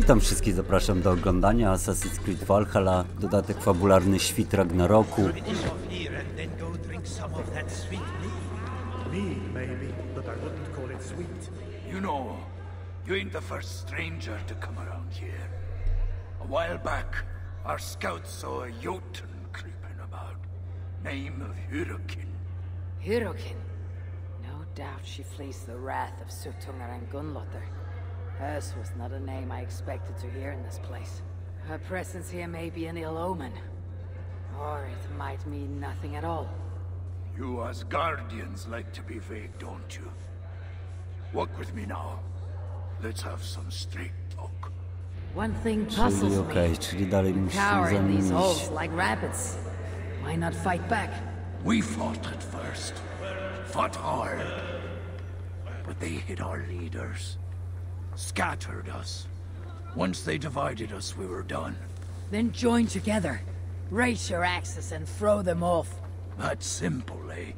Witam wszystkich, zapraszam do oglądania Assassin's Creed Valhalla, dodatek fabularny Świt Ragnaroku. You know, you ain't the first stranger to come around here. A while back, our scouts saw a Jotun creeping about. Name of Hyrukin. Hyrukin? No doubt she flees the wrath of Suttungr and Gunnlotr. Hers was not a name I expected to hear in this place. Her presence here may be an ill omen. Or it might mean nothing at all. You Asgardians like to be vague, don't you? Walk with me now. Let's have some straight talk. One thing Czyli puzzles okej, me. czyli dalej musimy Cower in these zamienić. holes like rabbits. Why not fight back? We fought at first. Fought hard. But they hit our leaders. Scattered us. Once they divided us, we were done. Then join together. Raise your axes and throw them off. That's simple, eh?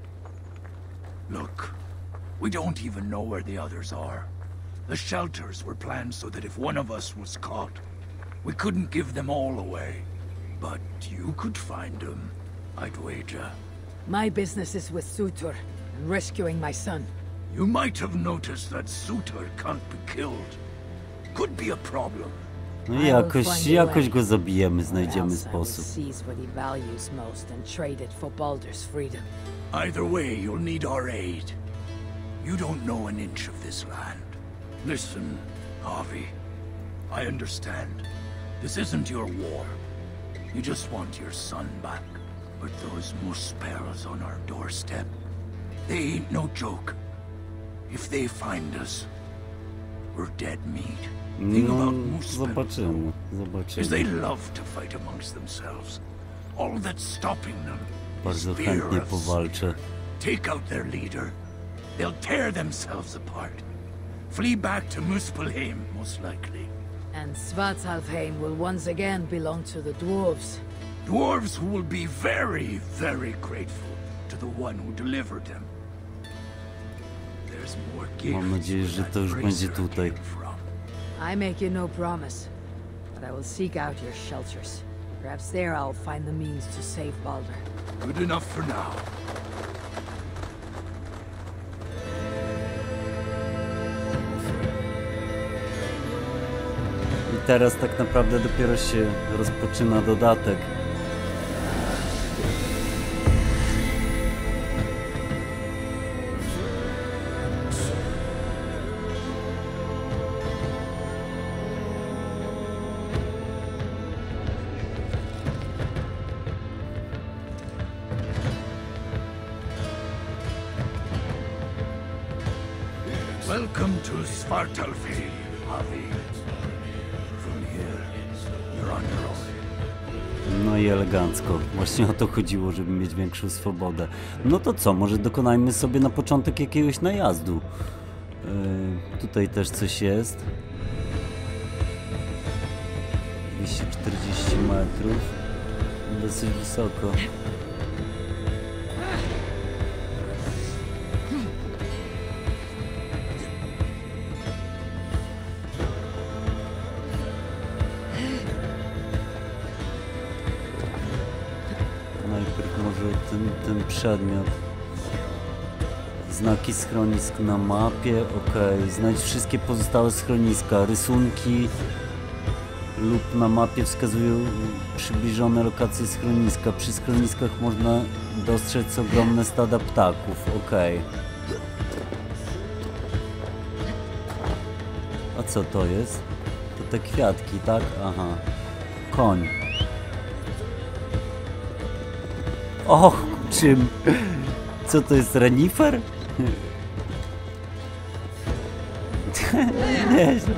Look, we don't even know where the others are. The shelters were planned so that if one of us was caught, we couldn't give them all away. But you could find them, I'd wager. My business is with Sutur and rescuing my son. You might have noticed that Sutor can't be killed. Could be a problem. No i jakoś go zabijemy, znajdziemy sposób. Seize what he values most and trade it for Baldur's freedom. Either way, you'll need our aid. You don't know an inch of this land. Listen, Avi. I understand. This isn't your war. You just want your son back. But those Muspells on our doorstep, they ain't no joke. If they find us, we're dead meat. Think about Muspel. Zobaczymy. As they love to fight amongst themselves. All that's stopping them is Bardzo fear chętnie of powalczę. Take out their leader. They'll tear themselves apart. Flee back to Muspelheim, most likely. And Svartalfheim will once again belong to the dwarves. Dwarves who will be very, very grateful to the one who delivered them. There's more gifts. Mam nadzieję, że to już będzie tutaj. I make you no promise, but I will seek out your shelters. Perhaps there I'll find the means to save Baldur. Good enough for now. I teraz tak naprawdę dopiero się rozpoczyna dodatek. Welcome to Svartalfheim, Avi. From here, you're on your own. No i elegancko. Właśnie o to chodziło, żeby mieć większą swobodę. No to co, może dokonajmy sobie na początek jakiegoś najazdu. Tutaj też coś jest. 240 metrów. Dosyć wysoko. Najpierw może ten przedmiot. Znaki schronisk na mapie, ok. Znajdź wszystkie pozostałe schroniska. Rysunki lub na mapie wskazują przybliżone lokacje schroniska. Przy schroniskach można dostrzec ogromne stada ptaków, ok. A co to jest? To te kwiatki, tak? Aha. Koń. Och, czym? Co to jest, renifer? Nieźle.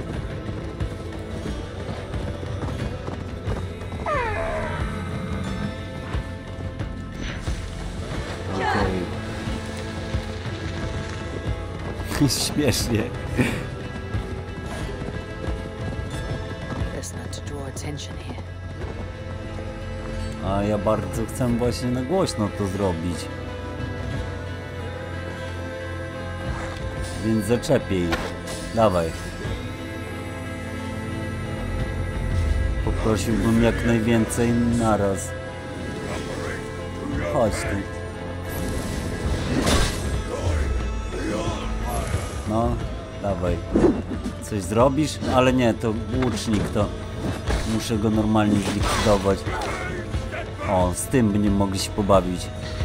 Okej. Śmiesznie. Best not to draw attention here. A ja bardzo chcę właśnie na głośno to zrobić. Więc zaczepię ich. Dawaj. Prosiłbym jak najwięcej naraz. Chodź tu. No, dawaj. Coś zrobisz? Ale nie, to łucznik, to muszę go normalnie zlikwidować. O, z tym by nie mogli się pobawić.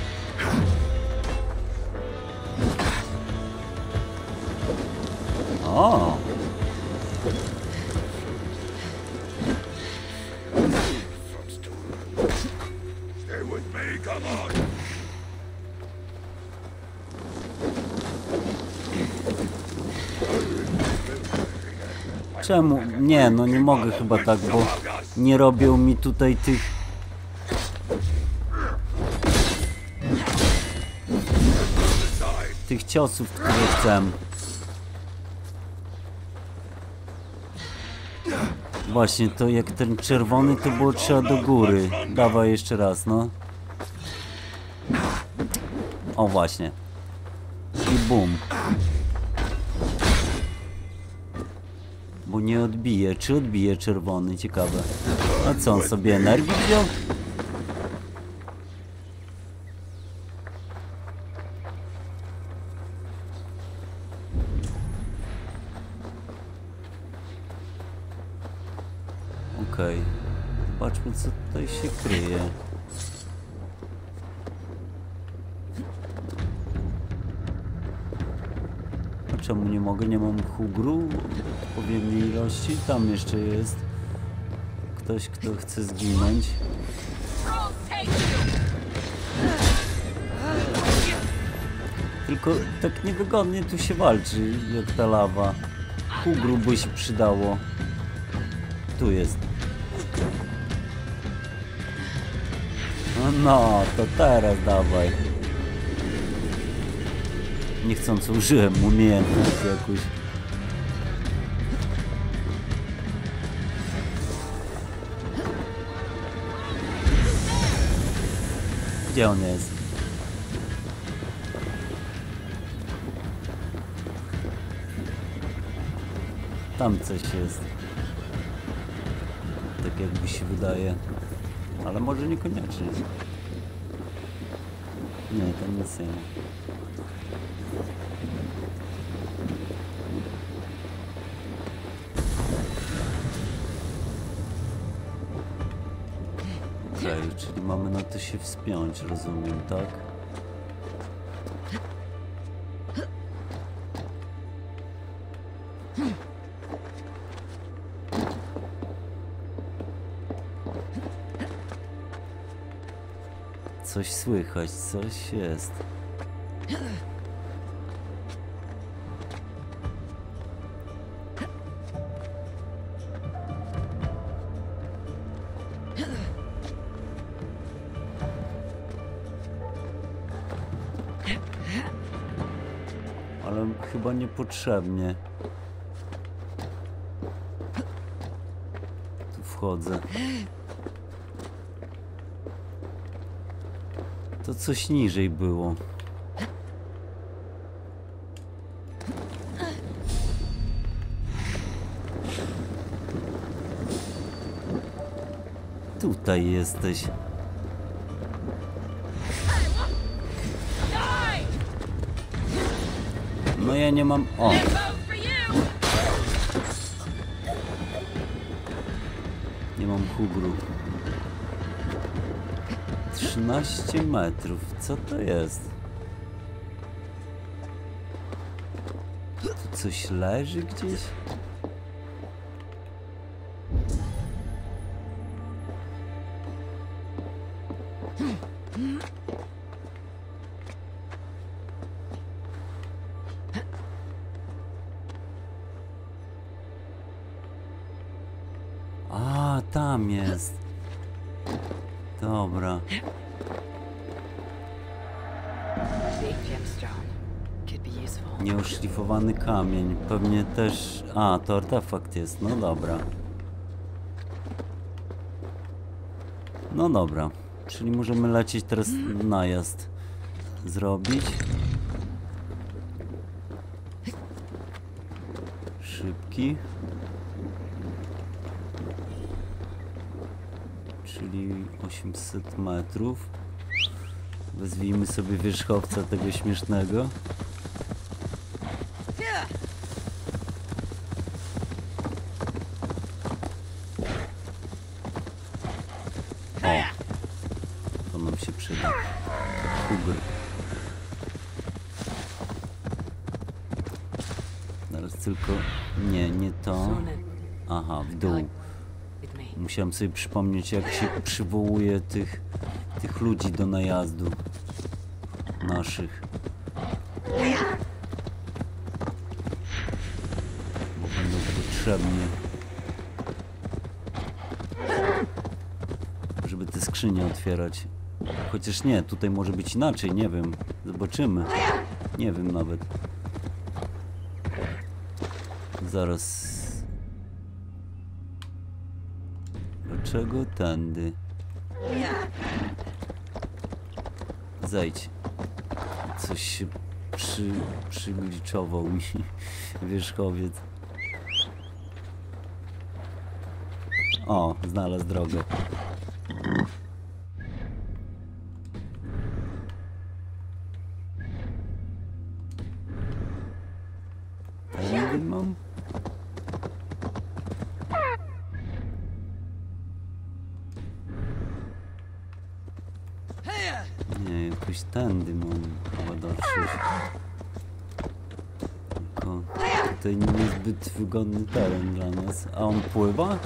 O! Czemu? Nie, no nie mogę chyba tak, bo nie robią mi tutaj tych ciosów, które chcę. Właśnie, to jak ten czerwony, to było trzeba do góry. Dawaj jeszcze raz, no. O, właśnie. I bum. Bo nie odbije. Czy odbije czerwony? Ciekawe. A co, on sobie energii wziął? Okej. Zobaczmy, co tutaj się kryje. A czemu nie mogę? Nie mam hugru w odpowiedniej ilości. Tam jeszcze jest ktoś, kto chce zginąć. Tylko tak niewygodnie tu się walczy, jak ta lawa. Hugru by się przydało. Tu jest. No, to teraz dawaj. Niechcąco użyłem umiejętności jakąś. Gdzie on jest? Tam coś jest. Tak jakby się wydaje. Ale może niekoniecznie. Nie, tam nic nie ma. Okej, czyli mamy na to się wspiąć, rozumiem, tak? Coś słychać, coś jest. Ale chyba niepotrzebnie. Tu wchodzę. To coś niżej było. Tutaj jesteś. No ja nie mam... O! Nie mam hugru. 13 metrów. Co to jest? Tu coś leży gdzieś? A, tam jest. Dobra. Nieuszlifowany kamień. Pewnie też... A, to artefakt jest. No dobra. No dobra. Czyli możemy lecieć teraz najazd. Zrobić. Szybki. czyli 800 metrów. Wezwijmy sobie wierzchowca tego śmiesznego. O! To nam się przyda. Kuby. Teraz tylko... Nie to. Aha, w dół. Musiałem sobie przypomnieć, jak się przywołuje tych ludzi do najazdu naszych. Bo będą potrzebni, żeby te skrzynie otwierać. Chociaż nie, tutaj może być inaczej, nie wiem. Zobaczymy. Nie wiem nawet. Zaraz. Dlaczego tędy? Zejdź. Coś się przygliczował mi wierzchowiec. O, znalazł drogę. Tędy mam? Nie, jakoś tędy mam chyba dotrzeć. Tylko tutaj niezbyt wygodny teren dla nas. A on pływa?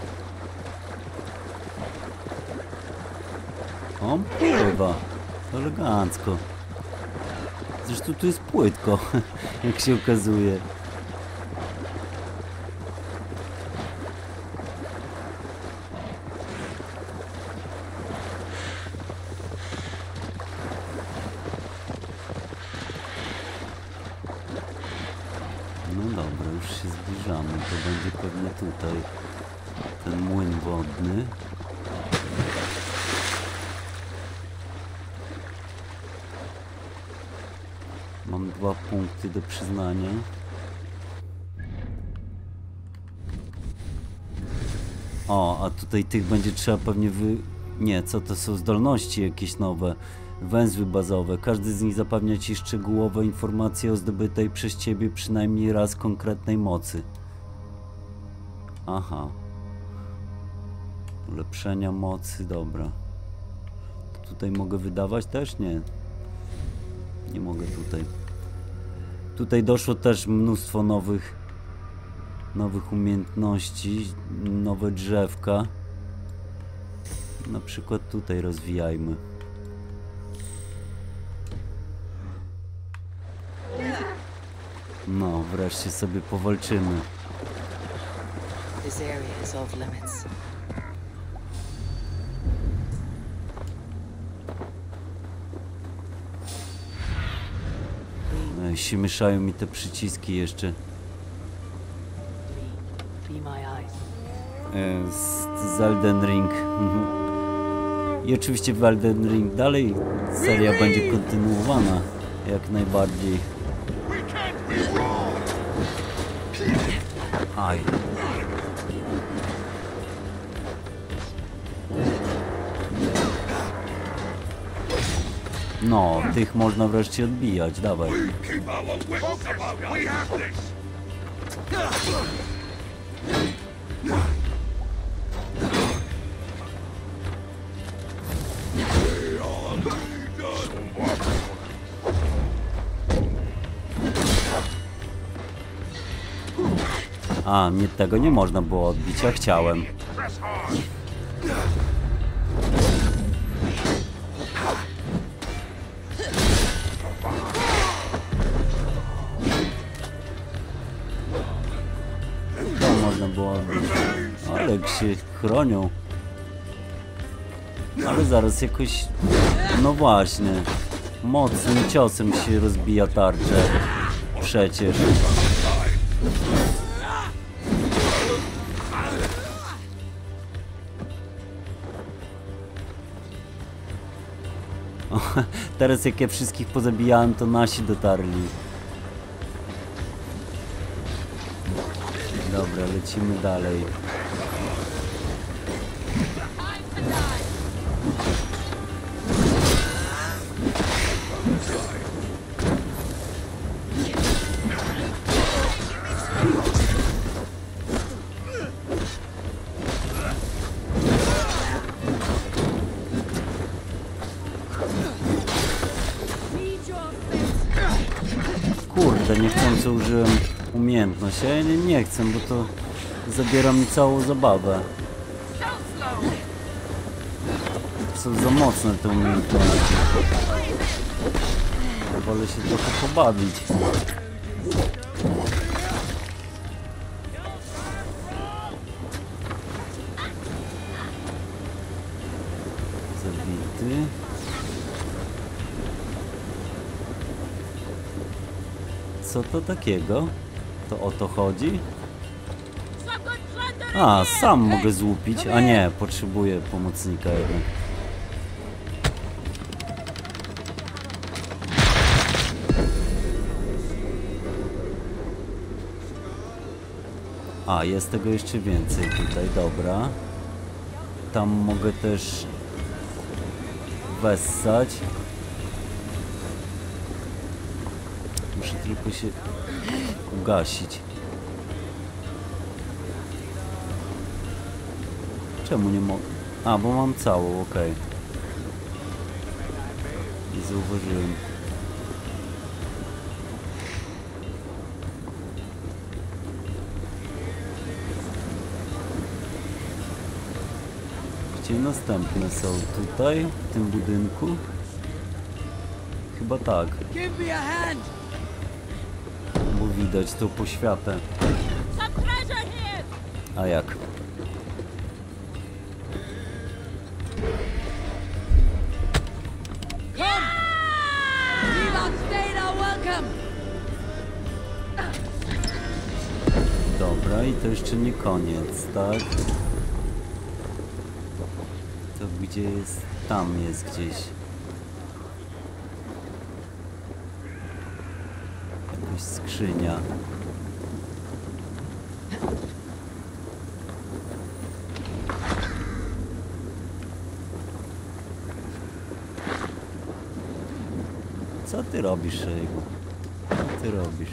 On pływa. Elegancko. Zresztą tu jest płytko, jak się okazuje. No dobra, już się zbliżamy. To będzie pewnie tutaj ten młyn wodny. Mam 2 punkty do przyznania. O, a tutaj tych będzie trzeba pewnie Nie, co to są zdolności jakieś nowe. Węzły bazowe. Każdy z nich zapewnia Ci szczegółowe informacje o zdobytej przez Ciebie przynajmniej raz konkretnej mocy. Aha. Ulepszenia mocy, dobra. Tutaj mogę wydawać też? Nie. Nie mogę tutaj. Tutaj doszło też mnóstwo nowych umiejętności, nowe drzewka. Na przykład tutaj rozwijajmy. No, wreszcie sobie powalczymy. This area is off limits. Się mieszają mi te przyciski jeszcze. Be my eyes. Z Elden Ring. I oczywiście w Elden Ring dalej seria będzie kontynuowana. Jak najbardziej. Aj. No, tych można wreszcie odbijać, dawaj. A, mnie tego nie można było odbić, ja chciałem. To można było odbić. Ale jak się chronią. Ale zaraz jakoś... No właśnie. Mocnym ciosem się rozbija tarczę. Przecież. O, teraz jak ja wszystkich pozabijałem, to nasi dotarli. Dobra, lecimy dalej. Kurde, niechcący użyłem umiejętność. Ja nie chcę, bo to zabiera mi całą zabawę. Są za mocne te umiejętności. Wolę się trochę pobawić. Zabity. Co to takiego? To o to chodzi? A, sam mogę złupić. A nie, potrzebuję pomocnika jednak. A, jest tego jeszcze więcej tutaj, dobra. Tam mogę też wessać. Muszę tylko się ugasić. Czemu nie mogę? A, bo mam całą, okej. Nie zauważyłem. Gdzie następne są? Tutaj? W tym budynku? Chyba tak. Bo widać tą poświatę. A jak? Dobra, i to jeszcze nie koniec, tak? To gdzie jest? Tam jest gdzieś. Jakaś skrzynia. Co ty robisz, Szejgu? Co ty robisz?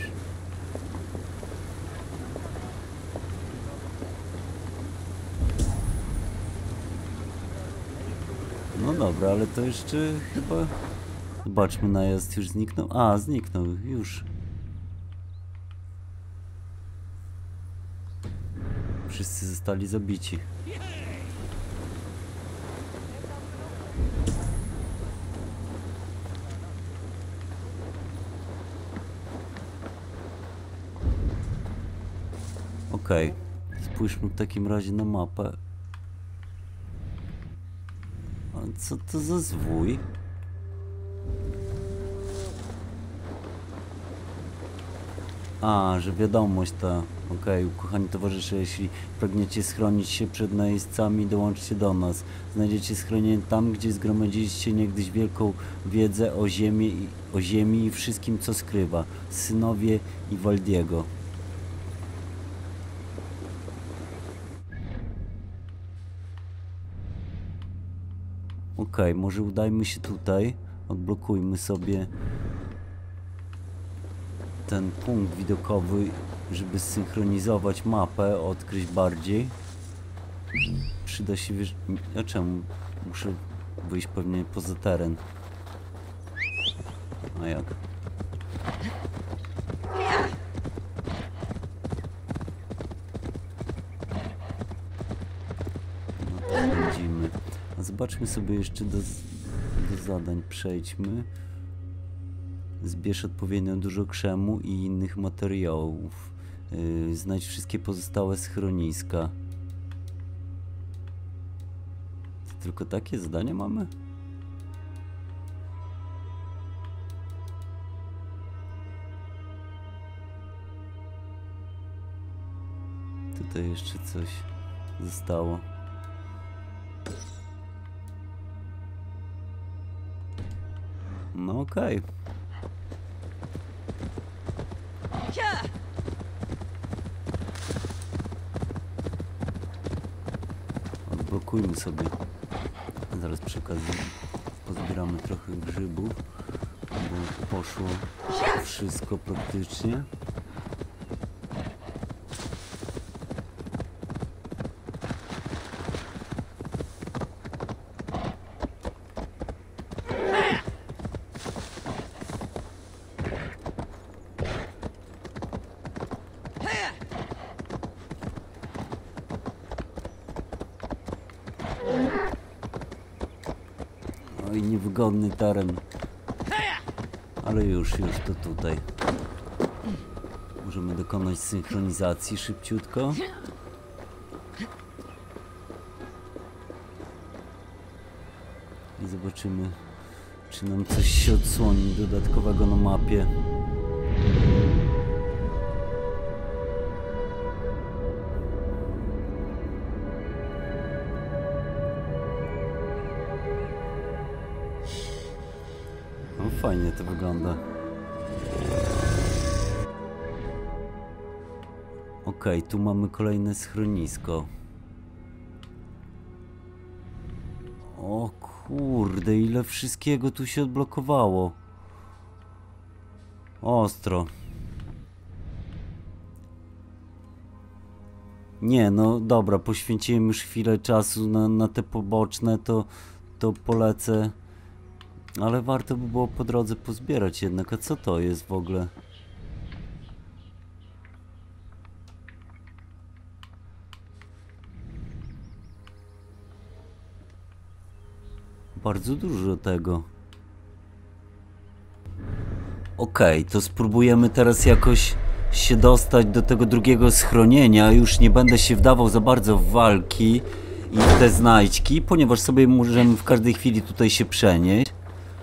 No dobra, ale to jeszcze chyba... Zobaczmy, najazd już zniknął. A, zniknął, już. Wszyscy zostali zabici. Okej, spójrzmy w takim razie na mapę. A co to za zwój? A, że wiadomość ta. Okej, kochani towarzysze, jeśli pragniecie schronić się przed najeźdźcami, dołączcie do nas. Znajdziecie schronienie tam, gdzie zgromadziliście niegdyś wielką wiedzę o ziemi i wszystkim, co skrywa. Synowie Iwaldiego. Okej, może udajmy się tutaj. Odblokujmy sobie ten punkt widokowy, żeby zsynchronizować mapę, odkryć bardziej. Przyda się, wiesz... A czemu? Muszę wyjść pewnie poza teren. A jak? No to widzimy. A zobaczmy sobie jeszcze do zadań. Przejdźmy. Zbierz odpowiednio dużo krzemu i innych materiałów. Znajdź wszystkie pozostałe schroniska. To tylko takie zadania mamy? Tutaj jeszcze coś zostało. No okej. Odblokujmy sobie. Zaraz przy okazji pozbieramy trochę grzybów, bo poszło wszystko praktycznie. Oj, niewygodny teren. Ale już to tutaj. Możemy dokonać synchronizacji szybciutko. I zobaczymy, czy nam coś się odsłoni dodatkowego na mapie. No fajnie to wygląda. Okej, tu mamy kolejne schronisko. O kurde, ile wszystkiego tu się odblokowało. Ostro. Nie, no dobra, poświęciłem już chwilę czasu na te poboczne, to polecę. Ale warto by było po drodze pozbierać jednak. A co to jest w ogóle? Bardzo dużo tego. Okej, to spróbujemy teraz jakoś się dostać do tego drugiego schronienia. Już nie będę się wdawał za bardzo w walki i w te znajdźki, ponieważ sobie możemy w każdej chwili tutaj się przenieść.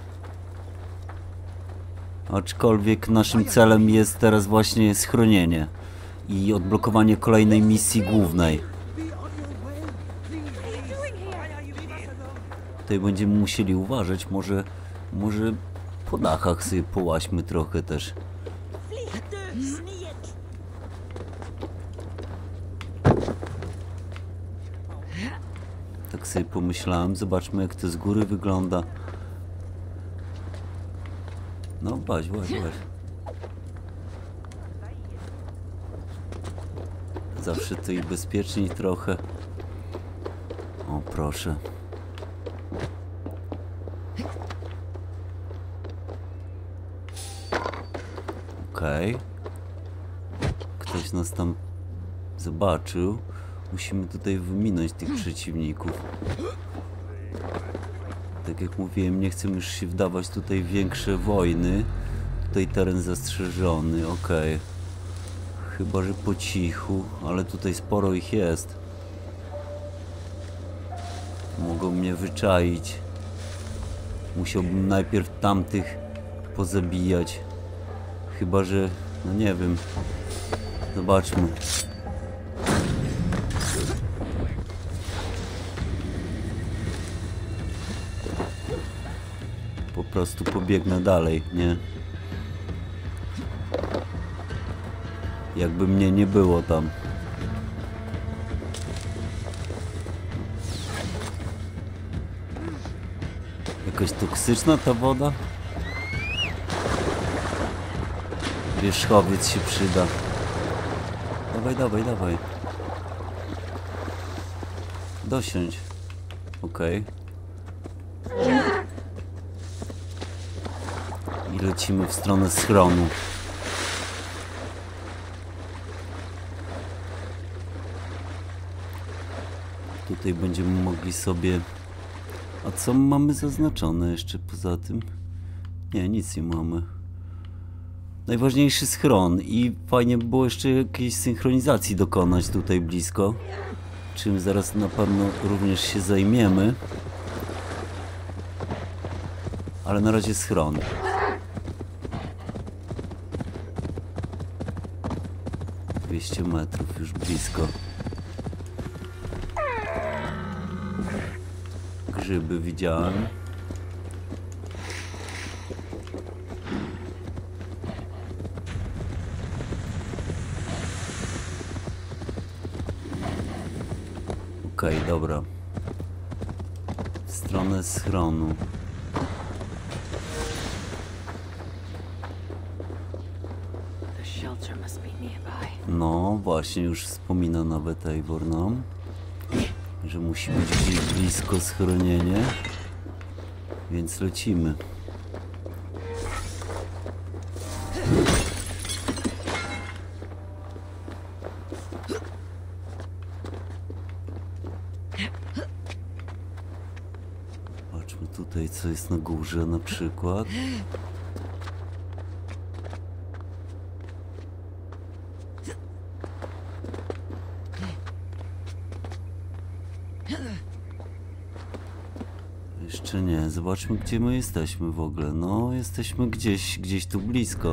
Aczkolwiek naszym celem jest teraz właśnie schronienie i odblokowanie kolejnej misji głównej. Tutaj będziemy musieli uważać, może po dachach sobie połaźmy trochę też. Tak sobie pomyślałem, zobaczmy jak to z góry wygląda. No weź. Zawsze to i bezpieczniej trochę. O proszę. Okej. Ktoś nas tam zobaczył. Musimy tutaj wyminąć tych przeciwników. Tak jak mówiłem, nie chcę już się wdawać tutaj w większe wojny. Tutaj teren zastrzeżony, okej. Chyba że po cichu, ale tutaj sporo ich jest. Mogą mnie wyczaić. Musiałbym najpierw tamtych pozabijać. Chyba że, no nie wiem. Zobaczmy. Po prostu pobiegnę dalej, nie? Jakby mnie nie było tam. Jakaś toksyczna ta woda? Wierzchowiec się przyda. Dawaj. Dosiądź. Okej. I lecimy w stronę schronu. Tutaj będziemy mogli sobie... A co mamy zaznaczone jeszcze poza tym? Nie, nic nie mamy. Najważniejszy schron i fajnie by było jeszcze jakiejś synchronizacji dokonać tutaj blisko. Czym zaraz na pewno również się zajmiemy. Ale na razie schron. ...200 metrów już blisko. Grzyby widziałem. Okej, dobra. W stronę schronu. No, właśnie już wspomina nawet Eivor nam, że musi być gdzieś blisko schronienie, więc lecimy. tutaj co jest na górze na przykład. Jeszcze nie, zobaczmy gdzie my jesteśmy w ogóle. No, jesteśmy gdzieś tu blisko.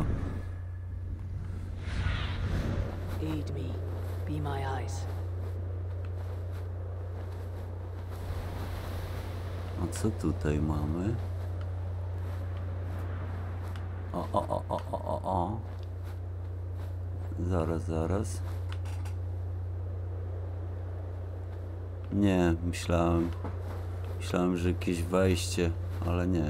Aid me. Be my eyes. A co tutaj mamy? O. Zaraz. Nie, myślałem, że jakieś wejście, ale nie.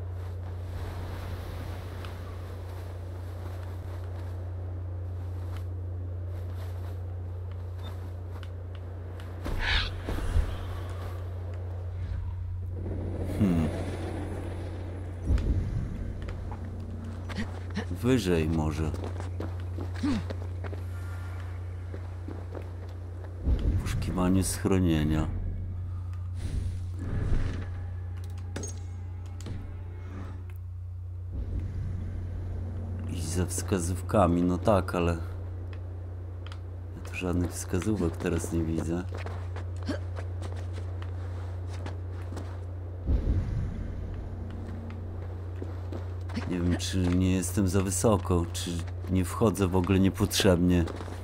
Wyżej może. Poszukiwanie schronienia. I ze wskazówkami, no tak, ale ja tu żadnych wskazówek teraz nie widzę. Nie wiem, czy nie jestem za wysoko, czy nie wchodzę w ogóle niepotrzebnie.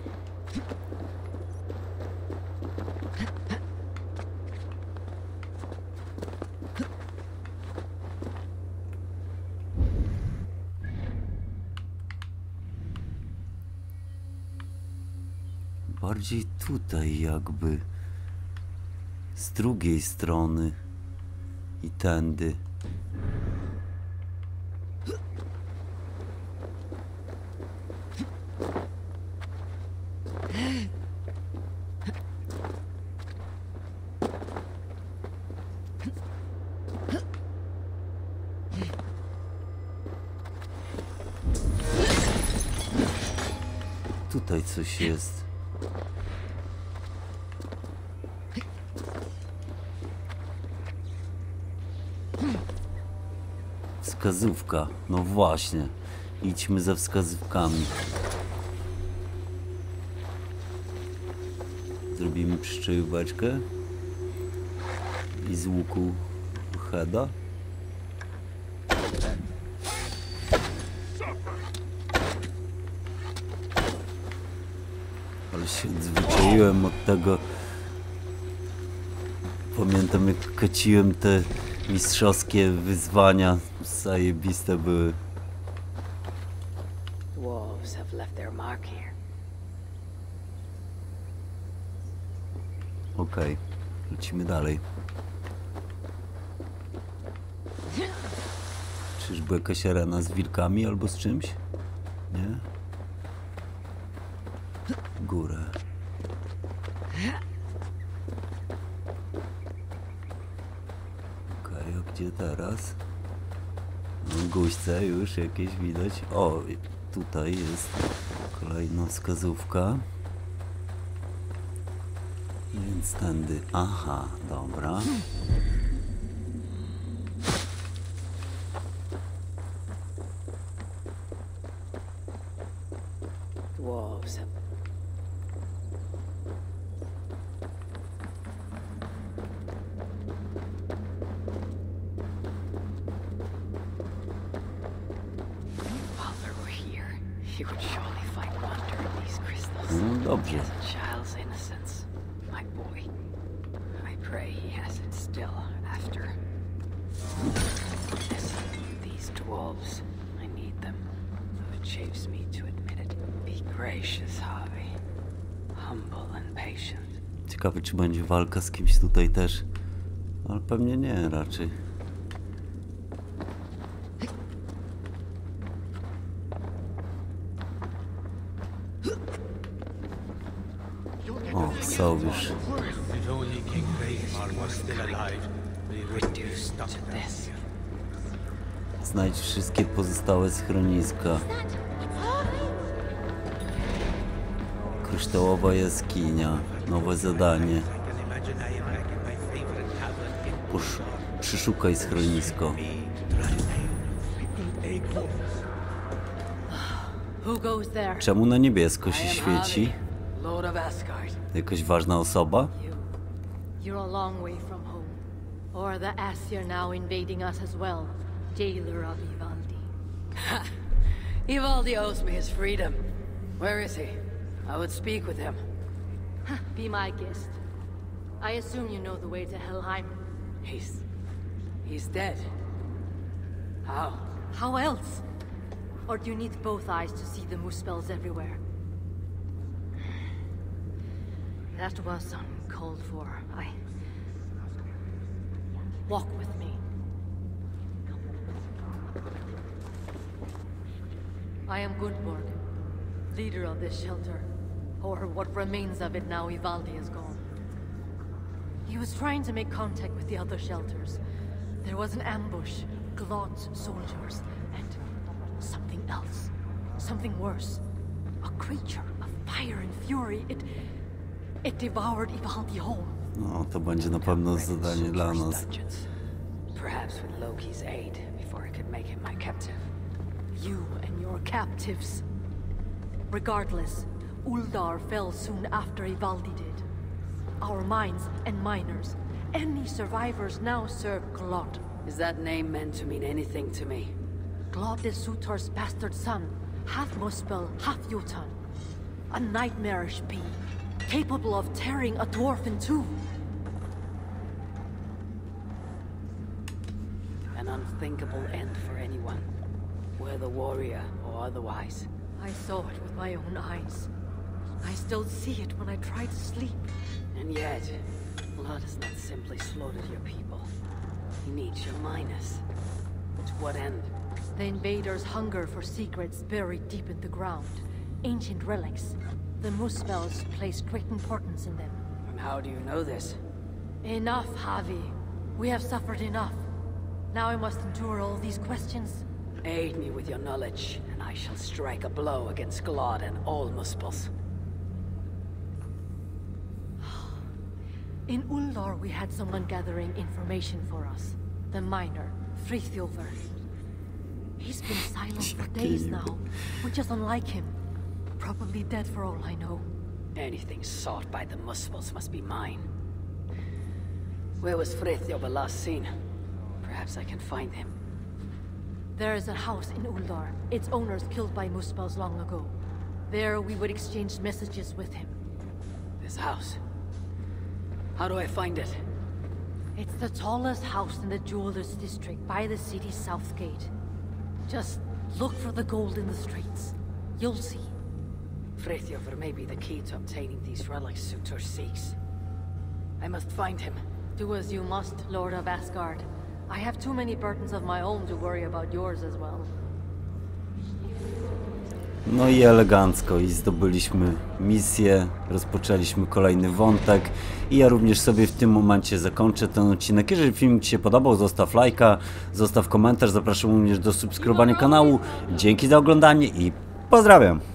Bardziej tutaj jakby. Z drugiej strony. I tędy. Tutaj coś jest. Wskazówka. No właśnie. Idźmy za wskazówkami. Zrobimy przyczajóweczkę. I z łuku heada. Ale się odzwyczaiłem od tego. Pamiętam jak kaciłem te mistrzowskie wyzwania. Zajebiste były. Dwarves have left their mark here. Okej, lecimy dalej. Czyżby jakaś arena z wilkami albo z czymś? Nie? Górę. Okej, a gdzie teraz? No, guźce już jakieś widać. O, tutaj jest kolejna wskazówka. Więc tędy. Aha, dobra. Dwarves have... Father were here, he would surely find wonder in these crystals. No dobrze. He has a child's innocence, my boy. I pray he has it still after. Listen, these dwarves, I need them. Though it chafes me to admit it. Be gracious, Harvey. Humble and patient. Ciekawe, czy będzie walka z kimś tutaj też. Ale pewnie nie, raczej. O, są już. If only King Rhaegar was still alive, we would be stuck To there. this. Znajdź wszystkie pozostałe schroniska. Kryształowa jaskinia. Nowe zadanie. I can imagine I am back in my favorite tavern in Przeszukaj schronisko. Who goes there? Czemu na niebiesko się I am świeci? Harvey, Lord of Asgard. Jakaś ważna osoba? You're a long way from home. Or the Aesir now invading us as well. Jailer of Ivaldi. Ivaldi owes me his freedom. Where is he? I would speak with him. Be my guest. I assume you know the way to Helheim. He's dead. How? How else? Or do you need both eyes to see the Muspels everywhere? That was uncalled for. Walk with me. I am Gundborg, leader of this shelter. Or what remains of it now Ivaldi is gone. He was trying to make contact with the other shelters. There was an ambush, Glod's soldiers, and something else. Something worse. A creature of fire and fury. It devoured Ivaldi whole. No, to będzie na pewno zadanie dla nas. Perhaps with Loki's aid, before I could make him my captive. You and your captives. Regardless, Uldar fell soon after Ivaldi did. Our mines and miners, any survivors now serve Glod. Is that name meant to mean anything to me? Glod is Sutar's bastard son, half Muspel, half Jotun. A nightmarish being, capable of tearing a dwarf in two. An unthinkable end for anyone, whether warrior or otherwise. I saw it with my own eyes. I still see it when I try to sleep. And yet, Blood has not simply slaughtered your people. He needs your miners. To what end? The invaders hunger for secrets buried deep in the ground. Ancient relics. The Muspels place great importance in them. And how do you know this? Enough, Javi. We have suffered enough. Now I must endure all these questions. Aid me with your knowledge, and I shall strike a blow against Glod and all Muspels. In Uldar, we had someone gathering information for us. The miner, Frithjofr. He's been silent for days now, which is unlike him. Probably dead for all I know. Anything sought by the Muspels must be mine. Where was Frithjofr last seen? Perhaps I can find him. There is a house in Uldar. Its owners killed by Muspels long ago. There we would exchange messages with him. This house? How do I find it? It's the tallest house in the Jewelers District by the city's south gate. Just look for the gold in the streets. You'll see. Frithjofr may be the key to obtaining these relics Sutor seeks. I must find him. Do as you must, Lord of Asgard. I have too many burdens of my own to worry about yours as well. No i elegancko i zdobyliśmy misję, rozpoczęliśmy kolejny wątek i ja również sobie w tym momencie zakończę ten odcinek. Jeżeli film Ci się podobał, zostaw lajka, zostaw komentarz, zapraszam również do subskrybowania kanału. Dzięki za oglądanie i pozdrawiam!